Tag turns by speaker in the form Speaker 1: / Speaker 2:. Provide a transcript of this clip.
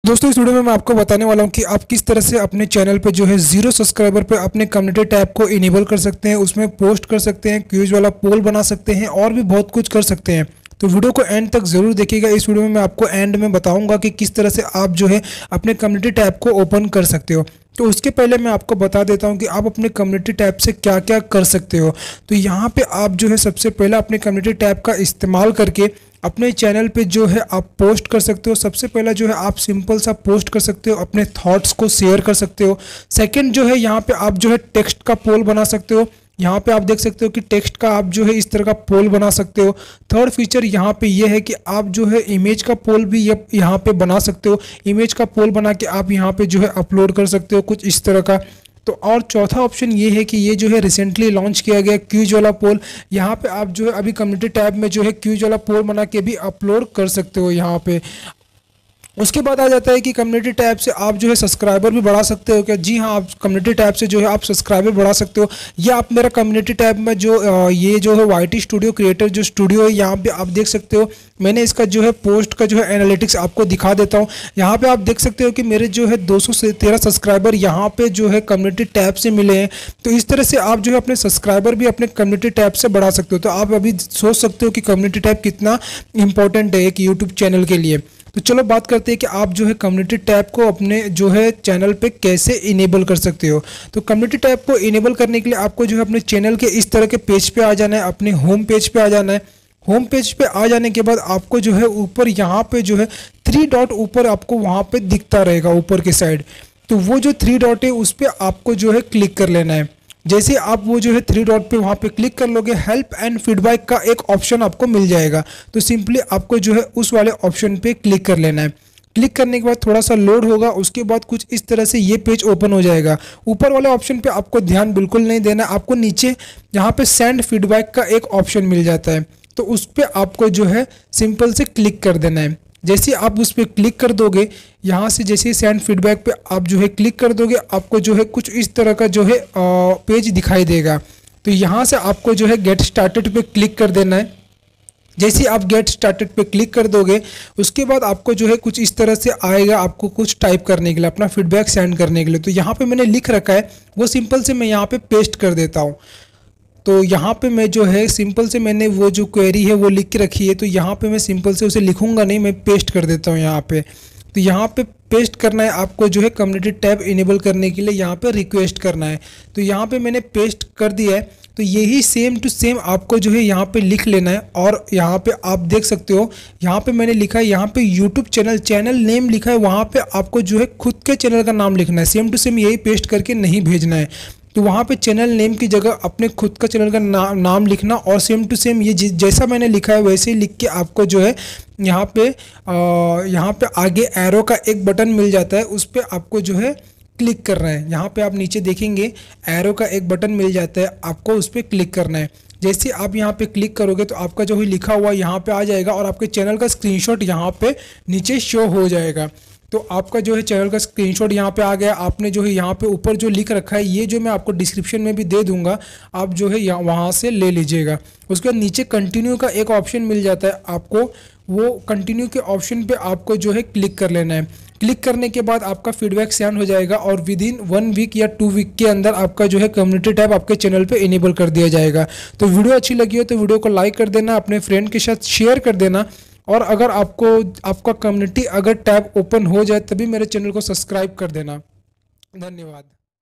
Speaker 1: दोस्तों इस वीडियो में मैं आपको बताने वाला हूं कि आप किस तरह से अपने चैनल पे जो है 0 सब्सक्राइबर पे अपने कम्युनिटी टैब को इनेबल कर सकते हैं, उसमें पोस्ट कर सकते हैं, क्यूज वाला पोल बना सकते हैं और भी बहुत कुछ कर सकते हैं। तो वीडियो को एंड तक जरूर देखिएगा। इस वीडियो में मैं आपको एंड में बताऊंगा कि किस तरह से आप जो है अपने कम्युनिटी टैब को ओपन कर सकते हो। तो उसके पहले मैं आपको बता देता हूं कि आप अपने कम्युनिटी टैब से क्या क्या कर सकते हो। तो यहाँ पे आप जो है सबसे पहले अपने कम्युनिटी टैब का इस्तेमाल करके अपने चैनल पे जो है आप पोस्ट कर सकते हो। सबसे पहला जो है आप सिंपल सा पोस्ट कर सकते हो, अपने थॉट्स को शेयर कर सकते हो। सेकंड जो है यहाँ पे आप जो है टेक्स्ट का पोल बना सकते हो। यहाँ पे आप देख सकते हो कि टेक्स्ट का आप जो है इस तरह का पोल बना सकते हो। थर्ड फीचर यहाँ पे ये है कि आप जो है इमेज का पोल भी यहाँ पे बना सकते हो। इमेज का पोल बना के आप यहाँ पे जो है अपलोड कर सकते हो कुछ इस तरह का। तो और चौथा ऑप्शन ये है कि ये जो है रिसेंटली लॉन्च किया गया क्यूज वाला पोल। यहाँ पे आप जो है अभी कम्युनिटी टैब में जो है क्यूज वाला पोल बना के भी अपलोड कर सकते हो यहाँ पे। उसके बाद आ जाता है कि कम्युनिटी टैब से आप जो है सब्सक्राइबर भी बढ़ा सकते हो क्या? जी हाँ, आप कम्युनिटी टैब से जो है आप सब्सक्राइबर बढ़ा सकते हो। ये आप मेरा कम्युनिटी टैब में जो ये जो है वाईटी स्टूडियो क्रिएटर जो स्टूडियो है यहाँ पे आप देख सकते हो। मैंने इसका जो है पोस्ट का जो है एनालिटिक्स आपको दिखा देता हूँ। यहाँ पे आप देख सकते हो कि मेरे जो है 213 सब्सक्राइबर यहाँ पे जो है कम्युनिटी टैब से मिले हैं। तो इस तरह से आप जो है अपने सब्सक्राइबर भी अपने कम्युनिटी टैब से बढ़ा सकते हो। तो आप अभी सोच सकते हो कि कम्युनिटी टैब कितना इंपॉर्टेंट है एक यूट्यूब चैनल के लिए। तो चलो बात करते हैं कि आप जो है कम्युनिटी टैब को अपने जो है चैनल पे कैसे इनेबल कर सकते हो। तो कम्युनिटी टैब को इनेबल करने के लिए आपको जो है अपने चैनल के इस तरह के पेज पे आ जाना है, अपने होम पेज पे आ जाना है। होम पेज पे आ जाने के बाद आपको जो है ऊपर यहाँ पे जो है 3 डॉट ऊपर आपको वहाँ पे दिखता रहेगा ऊपर के साइड। तो वो जो 3 डॉट है उस पर आपको जो है क्लिक कर लेना है। जैसे आप वो जो है 3 डॉट पे वहाँ पे क्लिक कर लोगे, हेल्प एंड फीडबैक का एक ऑप्शन आपको मिल जाएगा। तो सिंपली आपको जो है उस वाले ऑप्शन पे क्लिक कर लेना है। क्लिक करने के बाद थोड़ा सा लोड होगा, उसके बाद कुछ इस तरह से ये पेज ओपन हो जाएगा। ऊपर वाले ऑप्शन पे आपको ध्यान बिल्कुल नहीं देना। आपको नीचे यहाँ पे सेंड फीडबैक का एक ऑप्शन मिल जाता है, तो उस पर आपको जो है सिंपल से क्लिक कर देना है। जैसे आप उस पर क्लिक कर दोगे, यहाँ से जैसे सेंड फीडबैक पे आप जो है क्लिक कर दोगे, आपको जो है कुछ इस तरह का जो है पेज दिखाई देगा। तो यहाँ से आपको जो है गेट स्टार्टेड पे क्लिक कर देना है। जैसे आप गेट स्टार्टेड पे क्लिक कर दोगे, उसके बाद आपको जो है कुछ इस तरह से आएगा, आपको कुछ टाइप करने के लिए, अपना फीडबैक सेंड करने के लिए। तो यहाँ पे मैंने लिख रखा है, वो सिंपल से मैं यहाँ पे पेस्ट कर देता हूँ। तो यहाँ पे मैं जो है सिंपल से मैंने वो जो क्वेरी है वो लिख के रखी है, तो यहाँ पे मैं सिंपल से उसे लिखूंगा नहीं, मैं पेस्ट कर देता हूँ यहाँ पे। तो यहाँ पे पेस्ट करना है आपको जो है कम्युनिटी टैब इनेबल करने के लिए यहाँ पे रिक्वेस्ट करना है। तो यहाँ पे मैंने पेस्ट कर दिया है। तो यही सेम टू सेम आपको जो है यहाँ पे लिख लेना है। और यहाँ पे आप देख सकते हो, यहाँ पे मैंने लिखा है, यहाँ पे यूट्यूब चैनल नेम लिखा है, वहाँ पे आपको जो है खुद के चैनल का नाम लिखना है। सेम टू सेम यही पेस्ट करके नहीं भेजना है। तो वहाँ पे चैनल नेम की जगह अपने खुद का चैनल का नाम लिखना, और सेम टू सेम ये जैसा मैंने लिखा है वैसे ही लिख के आपको जो है यहाँ पे आगे एरो का एक बटन मिल जाता है, उस पर आपको जो है क्लिक करना है। यहाँ पे आप नीचे देखेंगे एरो का एक बटन मिल जाता है, आपको उस पर क्लिक करना है। जैसे आप यहाँ पे क्लिक करोगे तो आपका जो है लिखा हुआ यहाँ पे आ जाएगा, और आपके चैनल का स्क्रीनशॉट यहाँ पे नीचे शो हो जाएगा। तो आपका जो है चैनल का स्क्रीनशॉट यहाँ पे आ गया। आपने जो है यहाँ पे ऊपर जो लिख रखा है, ये जो मैं आपको डिस्क्रिप्शन में भी दे दूंगा, आप जो है वहाँ से ले लीजिएगा। उसके बाद नीचे कंटिन्यू का एक ऑप्शन मिल जाता है, आपको वो कंटिन्यू के ऑप्शन पे आपको जो है क्लिक कर लेना है। क्लिक करने के बाद आपका फीडबैक सेंड हो जाएगा, और विद इन 1 वीक या 2 वीक के अंदर आपका जो है कम्युनिटी टैब आपके चैनल पे इनेबल कर दिया जाएगा। तो वीडियो अच्छी लगी हो तो वीडियो को लाइक कर देना, अपने फ्रेंड के साथ शेयर कर देना, और अगर आपका कम्युनिटी अगर टैब ओपन हो जाए तभी मेरे चैनल को सब्सक्राइब कर देना। धन्यवाद।